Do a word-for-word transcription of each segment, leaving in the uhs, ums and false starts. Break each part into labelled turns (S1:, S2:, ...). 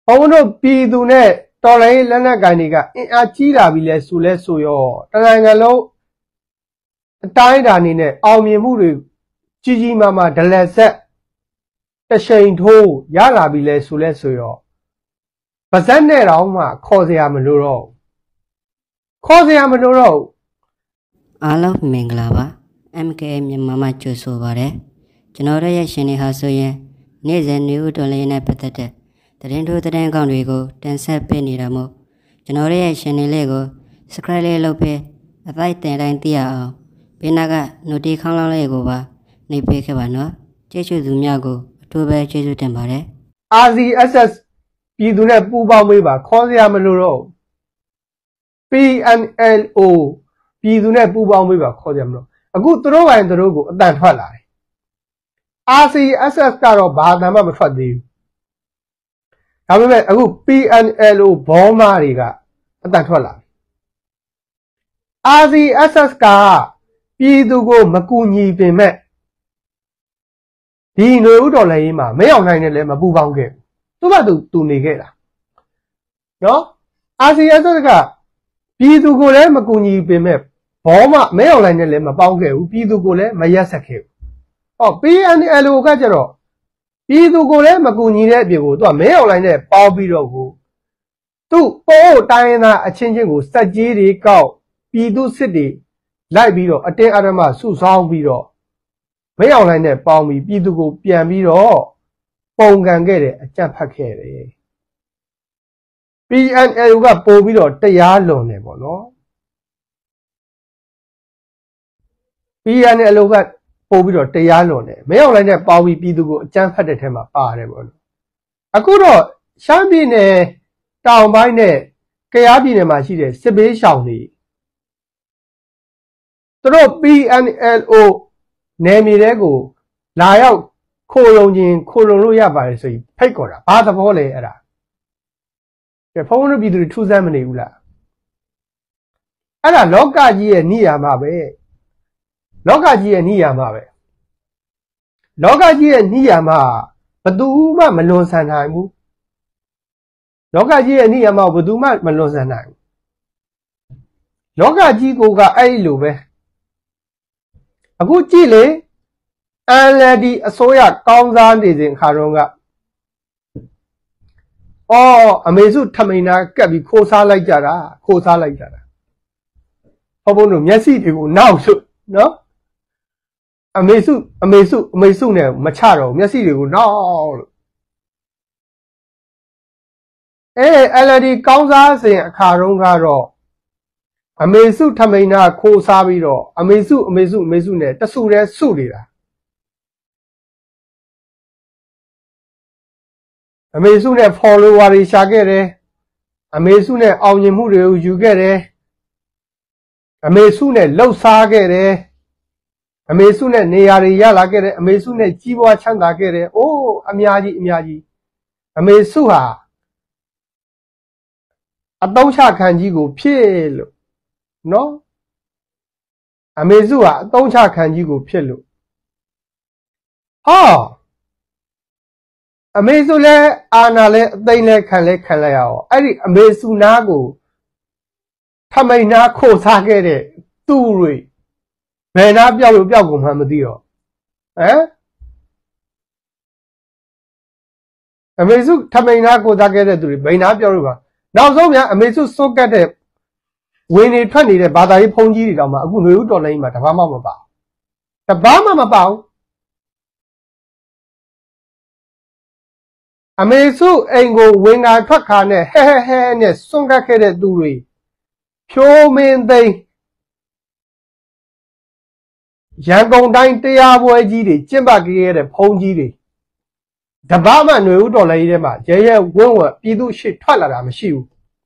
S1: Hono Pidune, Tolay Lana Ganiga, in Achira Vile Sule Suyo, Talangalo, Taindanine, Almi Muri, Gigi Mama, the Lesset, the Shane Ho, Yala Vile Sule Suyo. Pasande Rama, Cosia Maluro. Cosia Maluro.
S2: I love Minglava, M K M Mama Chusovare, Genora Shani Hasoye, Nizen New Dolina Patate. The Rindu the Rangonrigo, ten set penny ramo. Generation Lego, Scrally Lope, a fight and idea. Pinaga, no de Kala Legova, Nipekavano, Jesu Dumiago, two by Jesu Tempore.
S1: As the S S Pidune Puba Wiba, Cosia Maluro. P N L O, Pidune Puba Wiba, Codiamno. A good throw and the logo, than Hala. As the S S Caro Badama Fadi. However, a good P N L O Bomariga, that Hala. As the S S Car, Pidugo Makuni Pime. He knew Dolema, may on nine lema Bubange. To to negate. No? As the S S Car, Pidugo Makuni Pime, Boma, may on nine lema Bange, Pidugo, Mayasake. Oh, P N L O Gajero. Pidugole Makuni Bigo, to a male line, Bobby. Two, oh, Diana, a changing go, Sajiri cow, Pidu City, Light Biro, a ten Adama, Susan Biro. Male line, Palmy, Pidugo, Pian Biro, Pongan get it, a champacere. P N L got Bobiro, the yellow never, no? P N L got Pobiro, the yellow ne. May all like Bowie Pidugo, jump at the tema, parable. A good champagne down by ne, Kayabine Machine, Sebe Shawnee. Throw P N L O, name Lego, lie out, Colonian, Colonia by say, Pecora, part of all era. The phone will be the two Zamanula. And a loca ye near Mabe. Logaji and Niyama. Logaji and Niyama, but do ma Malon Sanhaimu. Logaji and Niyama, but do ma Malon Sanhai. Logaji goga Ailube. A good chile, and lady a soya comes on is in Haronga. Oh, a mesu tamina can be cosa like Jara, cosa like Jara. Hobonum, yes, it will now shoot, no? A mesu, a mesu, mesune, macharo, Messi, no. Eh, Eladi comes us in Karongaro. A mesu tamina, ko sabiro, a mesu, a mesu, mesune, the sure surira. A mesune follow what is shagere. A mesune on your muru, you get it. A mesune low sagere. A mesune neari yala get it, a mesune jiwa chanda get it, oh, amiaji, amiaji. A mesuha. A dosha kanjigo, pielo. No? A mesua, dosha kanjigo, pielo. Ah! A mesule, anale, dane kale kaleo. Adi, a mesunago. Tamina ko sagere, turi. Bena Biago Biago Hamadio. Eh? A mesu Tamina go dagger to Bena Biaruba. Now, so a mesu so get it. When it twenty the Badai Pongi Rama, who don't name at Bama Bao. The Bama Bao. A mesu angle when I took on a hair hair songa kere duri. Pure mean they. Yangon dine te avoid giri, Jimbagi, Pongiri. The Bama knew to lay them out. Jay, one Pidu shit, Talaram, shoe.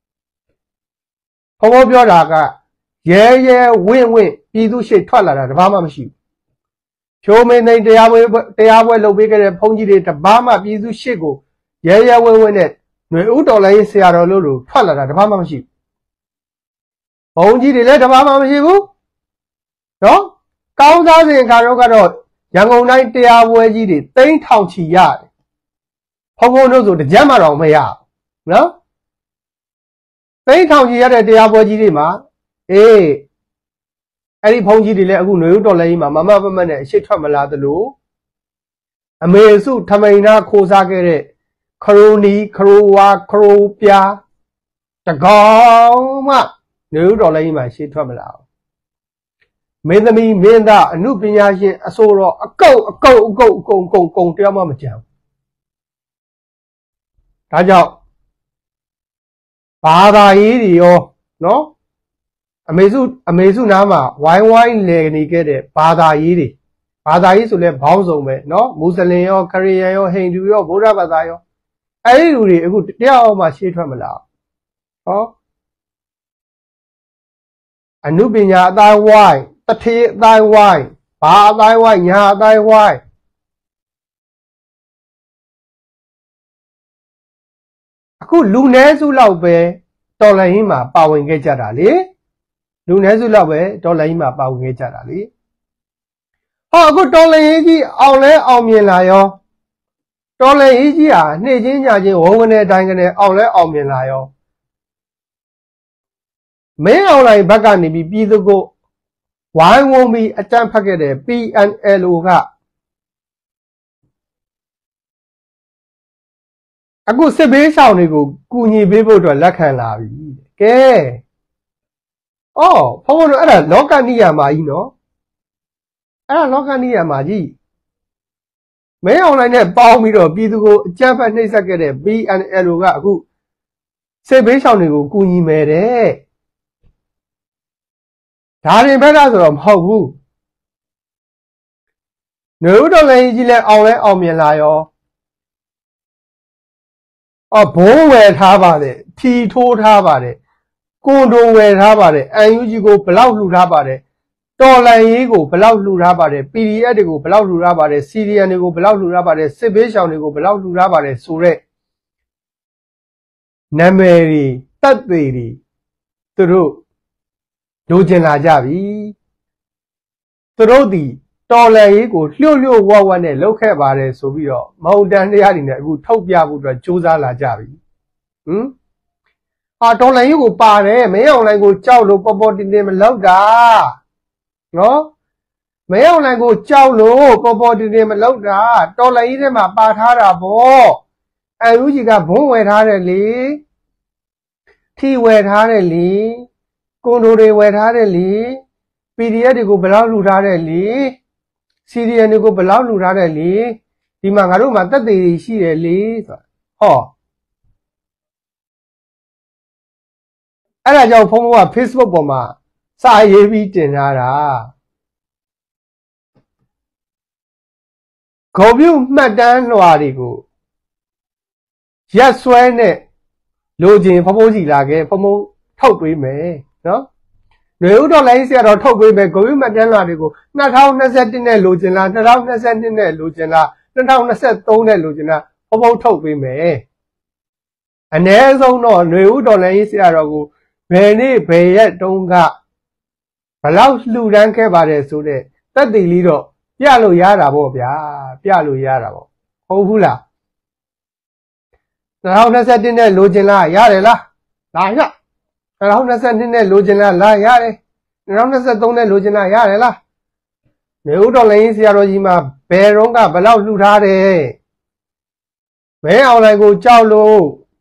S1: Homobiaga, yeah, yeah, win win, Pidu shit, Talara, the Bama shoe. Show me name the hour, the hour, low bigger than Pongiri, the Bama, Pidu shigo. Yeah, yeah, win win it. No, to lay Sierra Lulu, Talara, the Bama shoe. Pongiri, let the Bama shoe? No? Count us in Carogaro, young old ninety hour, Think how she yard. Homo knows the Jamaro may out. နော်သိန်းထောင်ကြီးရတဲ့တရားပွဲကြီးတွေမှာအေးအဲ့ဒီဘုန်းကြီးတွေလည်းအခုຫນွေဥတော်လည်းကြီးမှာမမပမတ်နဲ့အရှိထွက်မလာသလိုအမေစုထမိန်နာခိုးစားခဲ့တဲ့ခရိုနီခရိုဝါခရိုပြာတကောင်မှຫນွေဥတော်လည်းကြီးမှာရှိထွက်မလာဘူးမင်းသမီးမင်းသားအမှုပညာရှင်အစိုးရအကုတ်အကုတ်အကုတ်အကုန်အကုန်ကုန်တရားမှမကြံဘူးဒါကြောင့်ဘာသာရေးတွေရောနော်အမေစုအမေစုနားမှာဝိုင်းဝိုင်းလည်နေခဲ့တဲ့ဘာသာရေးတွေဘာသာရေးဆိုလဲဘောင်းစုံပဲနော်မွတ်စလင်ရောခရစ်ယာန်ရောဟိန္ဒူရောဗုဒ္ဓဘာသာရောအဲ့ဒီလူတွေအခုတရားအောင်မှရှေ့ထွက်မလားဟောအနုပညာအတိုင်းဝိုင်းတထေအတိုင်းဝိုင်းဘာအတိုင်းဝိုင်းညာအတိုင်းဝိုင်းအခုလူနည်းစုလောက်ပဲတော်လှန်ရေးမှာပါဝင်ခဲ့ကြတာလေလူနည်းစုလောက်ပဲတော်လှန်ရေးမှာပါဝင်ခဲ့ကြတာလေဟောအခုတော်လှန်ရေးကြီးအောင်လဲအောင်မြင်လာရောတော်လှန်ရေးကြီးဟာနှိမ့်ချင်းညချင်းဝုန်းကနေတိုင်းကနေအောင်လဲအောင်မြင်လာရောမင်းအောင်လိုင်းဘက်ကနေပြီးပြည်သူကိုဝိုင်းဝန်းပြီးအကြမ်းဖက်ခဲ့တဲ့ P N L O ကအခုစစ်ဘေးရှောင်တွေကိုကူညီပေးဖို့အတွက်လက်ခံလာပြီကဲအော်ဘုန်းဘုန်းတို့အဲ့ဒါလောကနိယာမကြီးနော်အဲ့ဒါလောကနိယာမကြီးမင်းအောင်လိုင်းနဲ့ပေါင်းပြီးတော့ပြည်သူကိုအကြမ်းဖက်နှိပ်စက်ခဲ့တဲ့ P N L O ကအခုစစ်ဘေးရှောင်တွေကိုကူညီမယ်တဲ့ဒါရင်ဘက်လားဆိုတော့မဟုတ်ဘူးຫນွေဥတော်လည်းကြီးလဲအောင်လဲအောင်မြင်လာရောအော်ဘိုးဝယ်ထားပါတယ်ထီထိုးထားပါတယ်ကွန်ဒိုဝယ်ထားပါတယ်အန်ယူဂျီကိုဘလောက်လှူထားပါတယ်တော်လန်ရေးကိုဘလောက်လှူထားပါတယ် P D F တွေကိုဘလောက်လှူထားပါတယ် C D N တွေကိုဘလောက်လှူထားပါတယ်စစ်ဘေးရှောင်တွေကိုဘလောက်လှူထားပါတယ်ဆိုတော့နာမည်တွေတပ်သေးတွေသူတို့လိုချင်လာကြပြီသူတို့ဒီတော်လန်ရေးကိုလျှို့လျှို့ဝဝနဲ့လှုပ်ခဲ့ပါတယ်ဆိုပြီးတော့မဟုတ်တန်တရားတွေနဲ့အခုထုတ်ပြဖို့အတွက်စူးစမ်းလာကြပြီဟမ်ဟာတော်လန်ရေးကိုပါတယ်မင်းအောင်လိုင်းကိုကြောက်လို့ပေါ်ပေါ်တင်တင်မလောက်တာနော်မင်းအောင်လိုင်းကိုကြောက်လို့ပေါ်ပေါ်တင်တင်မလောက်တာတော်လန်ရေးထဲမှာပါထားတာပေါ့အန်ယူဂျီကဘုံဝယ်ထားတယ်လေထီဝယ်ထားတယ်လေကွန်ဒိုတွေဝယ်ထားတယ်လေ P D F တွေကိုဘယ်လောက်လှူထားတယ်လေ C D N တွေကိုဘယ်လောက်လှူထားတယ်လေဒီမှာငါတို့မှာတက်သေးတွေရှိတယ်လေဆိုဟောအဲ့ဒါကြောင့်ဖုန်းက Facebook ပေါ်မှာစာရေးပြီးတင်ထားတာဂုံပြုမှတ်တမ်းလွှာတွေကိုရက်စွဲနဲ့လိုချင်ဖုန်းကြီးလာခဲ့ဖုန်းထုတ်ပေးမယ်နော်ຫນွေဥတော်လိုင်းဆရာတော်ထုတ်ပေးမယ်ဂုံပြုမှတ်တမ်းလွှာတွေကို၂၀၂၁နဲ့လိုချင်လား၂၀၂၂နဲ့လိုချင်လား၂၀၂၃နဲ့လိုချင်လားဖုန်းထုတ်ပေးမယ်အ ਨੇ ဆုံးတော့ຫນွေဥတော်လိုင်းဆရာတော်ကိုဘယ်နေ့ဘယ်ရက်တုန်းကဘလောက်လှူဒန်းခဲ့ပါတယ်ဆိုတဲ့တက်တည်လေးတော့ပြလို့ရတာပေါ့ဗျာပြလို့ရတာပေါ့ဟုတ်ဘူးလား၂၀၂၁နဲ့လိုချင်လားရတယ်လားလာရ၂၀၂၂နဲ့လိုချင်လားလာရတယ်၂၀၂၃နဲ့လိုချင်လားရတယ်လားမြေဦးတော်လိုင်းဆရာတော်ကြီးမှာဘယ်တော့ကဘလောက်လှူထားတယ်မဲအောင်လိုင်းကိုကြောက်လို့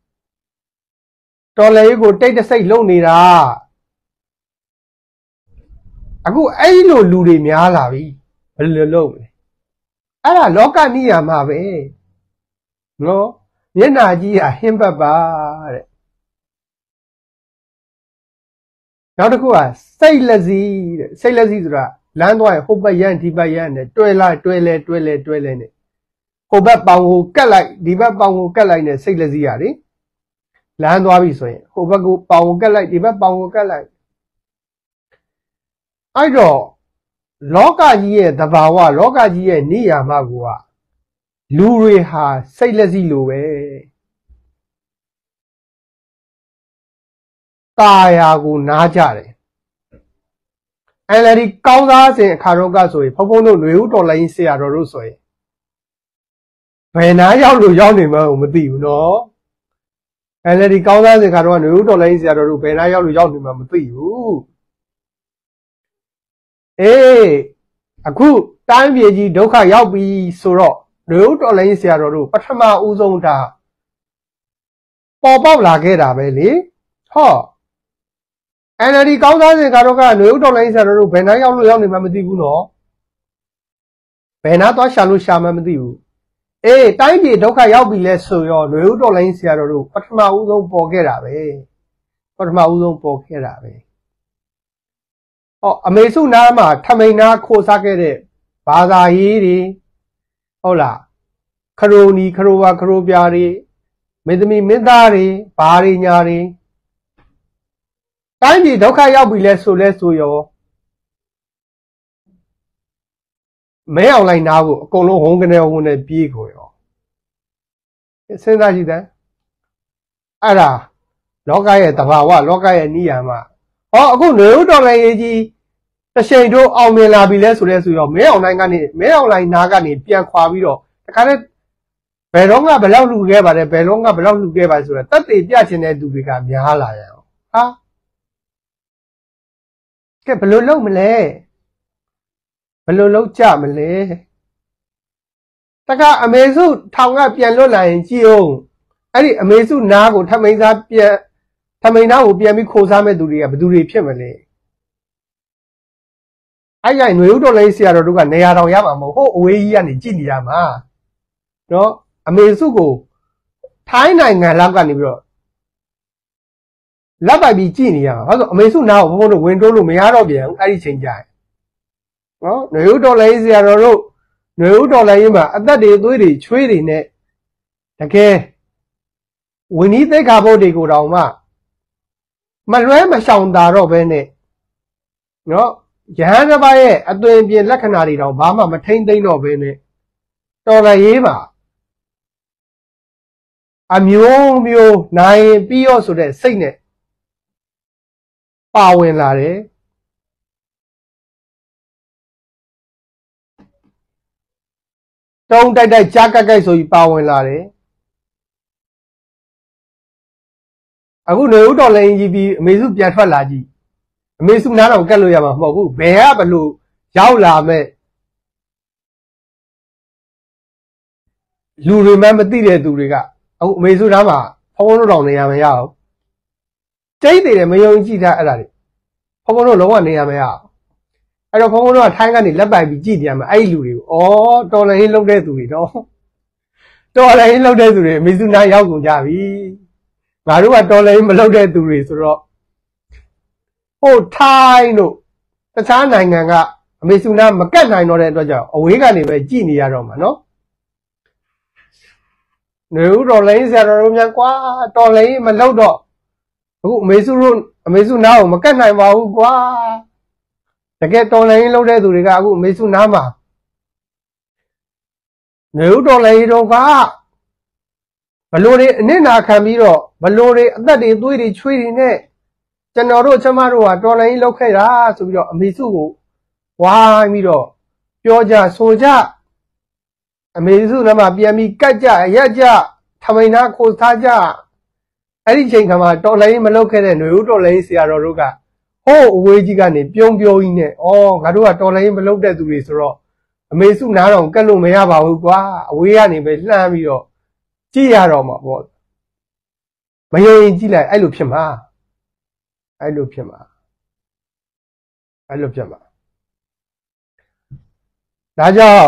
S1: တော်လည်းကိုတိတ်တဆိတ်လုံနေတာအခုအဲ့လိုလူတွေများလာပြီဘယ်လိုလုပ်မလဲအဲ့ဒါလောကနိယာမပဲနော်မျက်နာကြီးဟာဟင်းပတ်ပါတဲ့နောက်တစ်ခုကစိတ်လက်စီတဲ့စိတ်လက်စီဆိုတာလမ်းသွားရင်ဟိုဘက်ရန်ဒီဘက်ရန်နဲ့တွဲလိုက်တွဲလဲတွဲလဲတွဲလဲနဲ့ဟိုဘက်ပေါင်ကိုကတ်လိုက်ဒီဘက်ပေါင်ကိုကတ်လိုက်နဲ့စိတ်လက်စီရလေလမ်းသွားပြီဆိုရင်ဟိုဘက်ကိုပေါင်ကိုကတ်လိုက်ဒီဘက်ပေါင်ကိုကတ်လိုက်အဲ့တော့လောကကြီးရဲ့သဘာဝလောကကြီးရဲ့နိယာမကိုကလူတွေဟာစိတ်လက်စီလိုပဲตาယာကိုနားကြတယ်အဲ့လေဒီကောင်းသားစဉ်အခါတော့ကဆိုရင်ဖုံဖုံတို့ຫນွေဦးတော်လိုင်းဆရာတော်တို့ဆိုရင်ဘယ်နာရောက်လို့ရောက်နေမှမသိဘူးနော်အဲ့လေဒီကောင်းသားစင်ကတော့ຫນွေဦးတော်လိုင်းဆရာတော်တို့ဘယ်နာရောက်လို့ရောက်နေမှမသိဘူးအေးအခုတိုင်းပြည်ကြီးဒုက္ခရောက်ပြီဆိုတော့ຫນွေဦးတော်လိုင်းဆရာတော်တို့ပထမဦးဆုံးဒါပေါ်ပေါက်လာခဲ့တာပဲလေဟောအဲ့လေဒီကောင်းသားစင်ကတော့ကຫນွေဦးတော်လိုင်းဆရာတော်တို့ဘယ်နာရောက်လို့ရောက်နေမှမသိဘူးနော်ဘယ်နာသွားရှာလို့ရှာမှမသိဘူးအေးတိုင်းပြည်ဒုက္ခရောက်ပြီလဲဆိုရောຫນွေဦးတော်လိုင်းဆရာတော်တို့ပထမဦးဆုံးပေါ်ခဲ့တာပဲပထမဦးဆုံးပေါ်ခဲ့တာပဲဟောအမေစုနားမှာထမိန်နာခိုးစားခဲ့တဲ့ဘာသာရေးတွေဟုတ်လားခရိုနီခရိုဝါခရိုပြားတွေမေသမီမင်းသားတွေဘာတွေညာတွေတိုင်းပြည်ဒုက္ခရောက်ပြီလဲဆိုလဲဆိုရောမဲအောင်လိုက်နာဖို့အကုန်လုံးဝုန်းကနေဝုန်းနဲ့ပြေးကိုရောစဉ်းစားကြည့်တယ်အဲ့ဒါလောကရဲ့တဘာဝလောကရဲ့နိယာမဟောအခုຫນွေဦးတော်လိုင်းရေးကြီးတရှိန်တို့အောင်မြင်လာပြီလဲဆိုလဲဆိုရောမဲအောင်လိုက်ကနေမဲအောင်လိုက်နာကနေပြန်ခွာပြီးတော့တခါတည်းဘယ်တော့ကဘယ်လောက်လှူခဲ့ပါတယ်ဘယ်တော့ကဘယ်လောက်လှူခဲ့ပါဆိုတော့တက်တေပြချင်တဲ့သူတွေကများလာရအောင်ဟာကဲဘယ်လိုလုပ်မလဲဘယ်လိုလုပ်ကြမလဲတကအမေစုထောင်ကပြန်လွတ်လာရင်ကြည့်အောင်အဲ့ဒီအမေစုနားကိုထမိန်စားပြန်ထမိန်နားကိုပြန်ပြီးခိုးစားမဲ့သူတွေကဘယ်သူတွေဖြစ်မလဲအဲ့ရိုင်ຫນွေဦးတော်လိုင်းဆရာတော်တို့ကနေရာတော်ရမှာမဟုတ်ဟိုအဝေးကြီးကနေကြည့်နေရမှာနော်အမေစုကိုထိုင်းနိုင်ငံလောက်ကနေပြီးတော့လက်ပိုက်ပြီးကြည့်နေရမှာဘာလို့အမေစုနားကိုဘုန်းဘုန်းတို့ဝင်တိုးလို့မရတော့ပြန်ဘူးအဲ့ဒီချိန်ကြရင်နော်ຫນွေဦးတော်လိုင်းဆရာတော်တို့ຫນွေဦးတော်လိုင်းမှာအသက်တွေသွေးတွေချွေးတွေနဲ့တကယ်ဝိနည်းသိက္ခာပုဒ်တွေကိုတောင်မှမလွဲမရှောင်တာတော့ပဲနဲ့နော်ယဟန်တစ်ပါးရဲ့အသွင်ပြင်လက္ခဏာတွေတောင်ဘာမှမထိမ့်သိမ့်တော့ပဲနဲ့တော်လိုင်းမှာအမျိုးမျိုးနိုင်ပြီးရောဆိုတဲ့စိတ်နဲ့ပါဝင်လာတယ်တုံးတိုက်တိုက်ကြားကက်ကိုက်ဆိုပြီးပါဝင်လာတယ်အခုຫນွေဦးတော်လိုင်းကြီးပြီးအမေစုပြန်ထွက်လာကြည့်အမေစုနားတော့ကက်လို့ရမှာမဟုတ်ဘူးဘယ်ကဘလို့ရောက်လာမဲ့လူတွေမှမသိတဲ့သူတွေကအခုအမေစုနားမှာဖုန်းလို့တော့နေရမရအောင်တိတ်တယ်မယုံကြည်တာအဲ့ဒါတွေဖုန်းလို့လုံးဝနေရမရအောင်အဲ့တော့ဖုန်းလို့ကထိုင်းကနေလက်ပိုက်ပြီးကြည့်နေရမှာအဲ့ဒီလူတွေကိုဩတော်လိုင်းလှုပ်တဲ့သူတွေတော့တော်လိုင်းလှုပ်တဲ့သူတွေအမေစုနားရောက်ကုန်ကြပြီငါတို့ကတော်လိုင်းမလှုပ်တဲ့သူတွေဆိုတော့ဟိုထိုင်းတို့တခြားနိုင်ငံကအမေစုနားမကတ်နိုင်တော့တဲ့အတွက်ကြောင့်အဝေးကနေပဲကြည့်နေရတော့မှာနော်ຫນွေဦးတော်လိုင်းဆရာတော်တို့များကွာတော်လိုင်းမလှုပ်တော့အခုအမေစုတို့အမေစုနားကိုမကတ်နိုင်ပါဘူးကွာတကယ်တော်လိုင်းလှုပ်တဲ့သူတွေကအခုအမေစုနားမှာຫນွေဦးတော်လိုင်းတို့ကဘလို့တွေအနစ်နာခံပြီးတော့ဘလို့တွေအသက်တွေသွေးတွေချွေးတွေနဲ့ကျွန်တော်တို့ကျမတို့ကတော်လိုင်းလှုပ်ခဲ့တာဆိုပြီးတော့အမေစုကိုဝိုင်းပြီးတော့ပြောကြဆိုကြအမေစုနားမှာပြန်ပြီးကတ်ကြရက်ကြထမိန်နာခိုးစားကြအဲ့ဒီချိန်ခါမှာတော်လိုင်းမလုပ်ခဲ့တဲ့ຫນွေဦးတော်လိုင်းဆရာတော်တို့ကဟိုးအဝေးကြီးကနေပြုံးပြုံးကြီးနဲ့ဩငါတို့ကတော်လိုင်းမလုပ်တဲ့သူတွေဆိုတော့အမေစုနားတော့ကတ်လို့မရပါဘူးကွာအဝေးကနေပဲလှမ်းပြီးတော့ကြည့်ရတော့မှာပေါ့မယုံရင်ကြည့်လိုက်အဲ့လိုဖြစ်မှာအဲ့လိုဖြစ်မှာအဲ့လိုဖြစ်မှာဒါကြောင့်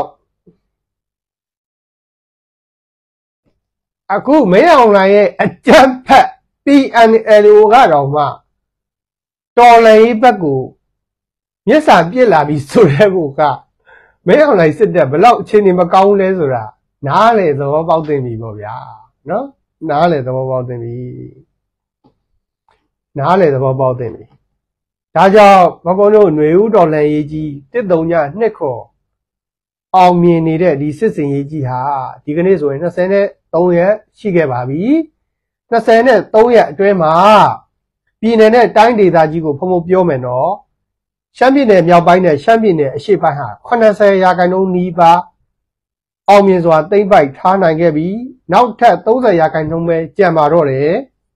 S1: အခုမင်းအောင်လှိုင်ရဲ့အကြမ်းဖက် P N L O ကတော့မှတော်လှန်ရေးဘက်ကိုမျက်စာပြစ်လာပြီးဆိုတဲ့ဘုကမင်းအောင်လှိုင်စစ်တပ်ဘလောက်အခြေအနေမကောင်းလဲဆိုတာနားလေသဘောပေါက်သိပြီပေါ့ဗျာနော်နားလေသဘောပေါက်သိပြီနားလေသဘောပေါက်သိပြီဒါကြောင့်ဘကုန်းတို့ຫນွေဦးတော်လှန်ရေးကြီးတစ်သုံးညနှစ်ခေါ်အောင်မြင်နေတဲ့ဒီစစ်စင်ရေးကြီးဟာဒီကနေ့ဆိုရင်၂၃ရက်ရှိခဲ့ပါပြီ၂၃ရက်အတွင်းမှာပြည်နယ်နဲ့တိုင်းဒေသကြီးကိုဖုံဖုံပြောမယ်နော်ရှမ်းပြည်နယ်မြောက်ပိုင်းနဲ့ရှမ်းပြည်နယ်အရှေ့ပိုင်းဟာ၈၀ရာခိုင်နှုန်းနီးပါးအောင်မြင်စွာသိမ့်ပိုက်ထားနိုင်ခဲ့ပြီးနောက်ထပ်၃၀ရာခိုင်နှုန်းပဲကျန်ပါတော့တယ်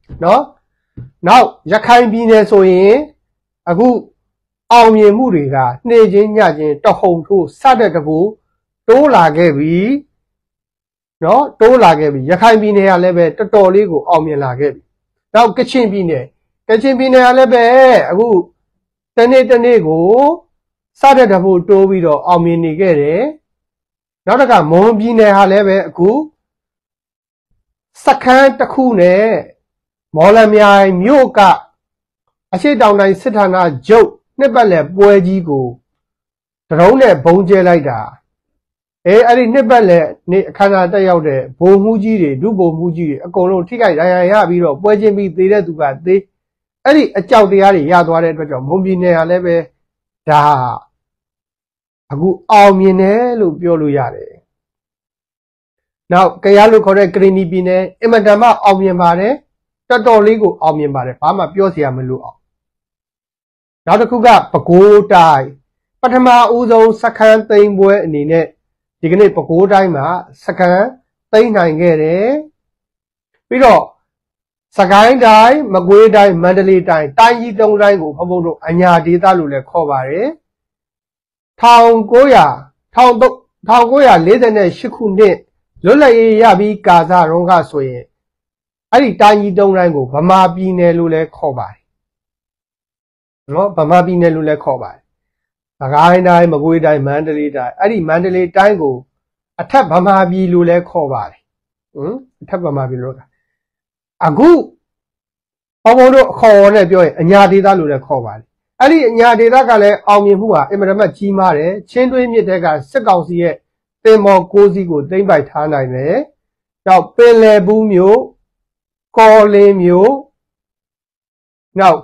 S1: နော်နောက်ရခိုင်ပြည်နယ်ဆိုရင်အခုအောင်မြင်မှုတွေကနှေးချင်းညချင်းတဟုန်ထိုးစတဲ့တကူတိုးလာခဲ့ပြီနော်တိုးလာခဲ့ပြီရခိုင်ပြည်နယ်ကလည်းပဲတော်တော်လေးကိုအောင်မြင်လာခဲ့ပြီနောက်ကချင်ပြည်နယ်ကချင်ပြည်နယ်ကလည်းပဲအခုတနေ့တနေ့ကိုစတဲ့တကူတိုးပြီးတော့အောင်မြင်နေခဲ့တယ်နောက်တစ်ခါမွန်ပြည်နယ်ဟာလည်းပဲအခုစခန်းတစ်ခုနဲ့မော်လမြိုင်မြို့ကအရှိတောင်တိုင်းစစ်ဌာနချုပ်နှစ်ပတ်လည်ပွဲကြီးကိုဒရုန်းနဲ့ဘုံကျဲလိုက်တာအဲအဲ့ဒီနှစ်ပတ်လည်နေ့အခမ်းအနားတက်ရောက်တဲ့ဘုံမှုကြီးတွေဒုဘုံမှုကြီးတွေအကုန်လုံးထိခိုက်ဒဏ်ရာရပြီးတော့ပွဲချင်းပြီးသေးတဲ့သူကသေးအဲ့ဒီအကြောက်တရားတွေရသွားတဲ့အတွက်ကြောင့်မွန်ပြည်နယ်ကလည်းပဲဒါအခုအောင်မြင်တယ်လို့ပြောလို့ရတယ်နောက်ကရလို့ခေါ်တဲ့ကရင်နီပြည်နယ်အင်မတန်မှအောင်မြင်ပါတယ်တော်တော်လေးကိုအောင်မြင်ပါတယ်ဘာမှပြောစရာမလိုအောင်နောက်တစ်ခုကပဲခူးတိုင်းပထမဦးဆုံးစခန်းသိမ်းပွဲအနေနဲ့ဒီကနေ့ပဲခူးတိုင်းမှာစခန်းသိမ်းနိုင်ခဲ့တယ်ပြီးတော့စကိုင်းတိုင်းမကွေးတိုင်းမန္တလေးတိုင်းတိုင်းကြီးသုံးတိုင်းကိုဘုံဘုံတို့အညာဒေသလို့လည်းခေါ်ပါတယ်၁၉၀၀ ၁၉၄၈ခုနှစ်လွတ်လပ်ရေးရပြီးကာစရုံးကဆိုရင်အဲ့ဒီတိုင်းကြီးသုံးတိုင်းကိုဗမာပြည်နယ်လို့လည်းခေါ်ပါတယ်နော်ဗမာပြည်နယ်လို့လည်းခေါ်ပါတယ်စကိုင်းတိုင်းမကွေးတိုင်းမန္တလေးတိုင်းအဲ့ဒီမန္တလေးတိုင်းကိုအထက်ဗမာပြည်လို့လည်းခေါ်ပါတယ်ဟမ်အထက်ဗမာပြည်လို့အခုဘုံဘုံတို့အခေါ်နဲ့ပြောရင်အညာဒေသလို့လည်းခေါ်ပါတယ်အဲ့ဒီအညာဒေသကလည်းအောင်မြင်မှုဟာအင်မတန်မှကြီးမားတယ်ချင်းတွင်းမြစ်တဲ့ကစစ်ကောင်စီရဲ့တင်မော်ကိုစီကိုသိမ့်ပိုက်ထားနိုင်တယ်နောက်ပင်လယ်ဘူးမျိုးကော်လင်းမျိုးနောက်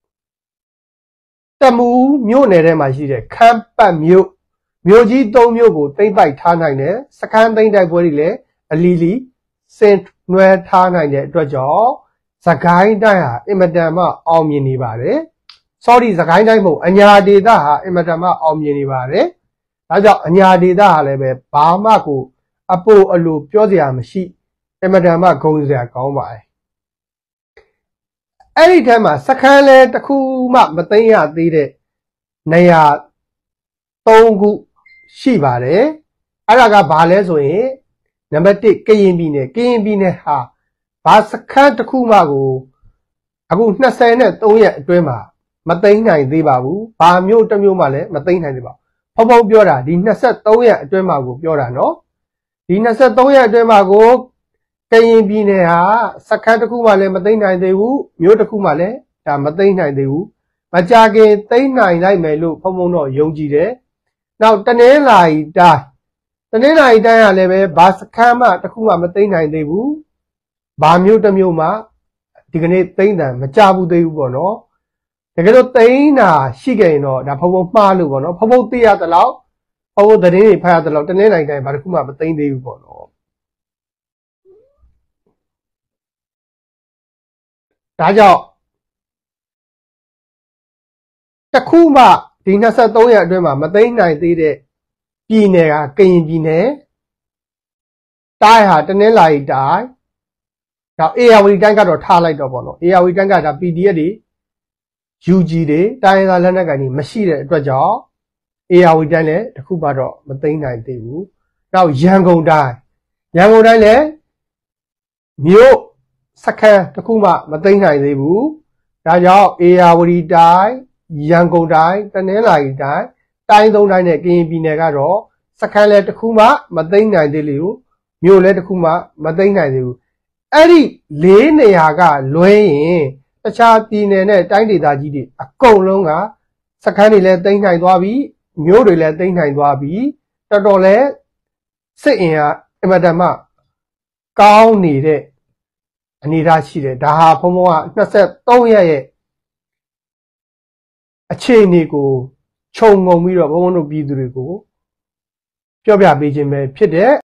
S1: တမူးမြို့နယ်ထဲမှာရှိတဲ့ခမ်းပတ်မြို့မြို့ကြီးသုံးမြို့ကိုသိမ့်ပိုက်ထားနိုင်တယ်စခန်းသိမ့်တိုက်ပွဲတွေလည်းအလီလီစင်နွယ်ထားနိုင်တဲ့အတွက်ကြောင့်စကိုင်းတိုင်းဟာအင်မတန်မှအောင်မြင်နေပါတယ် sorry စကိုင်းတိုင်းမဟုတ်အညာဒေသဟာအင်မတန်မှအောင်မြင်နေပါတယ်ဒါကြောင့်အညာဒေသဟာလည်းပဲဘာမှကိုအပိုအလိုပြောစရာမရှိအင်မတန်မှဂုဏ်စရာကောင်းပါတယ်အဲ့ဒီထဲမှာစခန်းလဲတစ်ခုမှမသိမ်းရသေးတဲ့နေရာသုံးခုရှိပါတယ်အဲ့ဒါကဘာလဲဆိုရင်နံပါတ်တစ်ကရင်ပြည်နယ်ကရင်ပြည်နယ်ဟာဘာစခန်းတစ်ခုမှကိုအခု၂၀နဲ့၃ရက်အတွင်းမှာမသိမ်းနိုင်သေးပါဘူးဘာမျိုးတစ်မျိုးမှလည်းမသိမ်းနိုင်သေးပါဘူးဖုံဖုံပြောတာဒီ၂၃ရက်အတွင်းမှာကိုပြောတာနော်ဒီ၂၃ရက်အတွင်းမှာကိုကရင်ပြည်နယ်ဟာစခန်းတစ်ခုမှလည်းမသိမ်းနိုင်သေးဘူးမြို့တစ်ခုမှလည်းဒါမသိမ်းနိုင်သေးဘူးမကြခင်သိမ်းနိုင်လိုက်မယ်လို့ဖုံဖုံတော့ယုံကြည်တယ်နောက်တနင်္လာရီတိုင်းတနင်္လာရီတိုင်းကလည်းပဲဘာစခန်းမှတစ်ခုမှမသိမ်းနိုင်သေးဘူးဘာမျိုးတစ်မျိုးမှဒီကနေ့သိမ်းတယ်မကြဘူးသေးဘူးပေါ့နော်တကယ်လို့သိမ်းတာရှိခဲ့ရင်တော့ဒါဖုံဖုံမှားလို့ပေါ့နော်ဖုံဖုံသိရသလောက်ဖုံဖုံသတင်းတွေဖတ်ရသလောက်တနင်္လာရီတိုင်းဘာတစ်ခုမှမသိမ်းသေးဘူးပေါ့နော်ဒါကြောင့်တစ်ခုမှဒီ၂၃ရက်အတွင်းမှာမသိမ်းနိုင်သေးတဲ့ပြည်နယ်ကကရင်ပြည်နယ်တိုင်းဟာတနင်္လာရီတိုင်းနောက်အေရဝတီတိုင်းကတော့ထားလိုက်တော့ပေါ့နော်အေရဝတီတိုင်းကဒါ ပီ ဒီ အက်ဖ် တွေ ယူ ဂျီ တွေတိုင်းသားလက်နက်ကိုင်တွေမရှိတဲ့အတွက်ကြောင့်အေရဝတီတိုင်းလည်းတစ်ခုမှတော့မသိမ်းနိုင်သေးဘူးနောက်ရန်ကုန်တိုင်းရန်ကုန်တိုင်းလည်းမြို့စခန်းတစ်ခုမှမသိမ်းနိုင်သေးဘူးဒါကြောင့်အေရဝတီတိုင်းရန်ကုန်တိုင်းတနင်္လာရီတိုင်းတိုင်းသုံးတိုင်းနဲ့ကရင်ပြည်နယ်ကတော့စခန်းလည်းတစ်ခုမှမသိမ်းနိုင်သေးလို့မြို့လည်းတစ်ခုမှမသိမ်းနိုင်သေးဘူးအဲ့ဒီလေးနေရာကလွဲရင်တခြားပြည်နယ်နဲ့တိုင်းဒေသကြီးတွေအကုန်လုံးကစခန်းတွေလည်းသိမ်းနိုင်သွားပြီမြို့တွေလည်းသိမ်းနိုင်သွားပြီတော်တော်လည်းစစ်အင်အားအင်မတန်မှကောင်းနေတဲ့အနေအထားရှိတယ်ဒါဟာဘုံဘုံက၂၃ရက်ရဲ့အခြေအနေကိုခြုံငုံပြီးတော့ဘုံဘုံတို့ပြည်သူတွေကိုပြောပြပေးခြင်းပဲဖြစ်တဲ့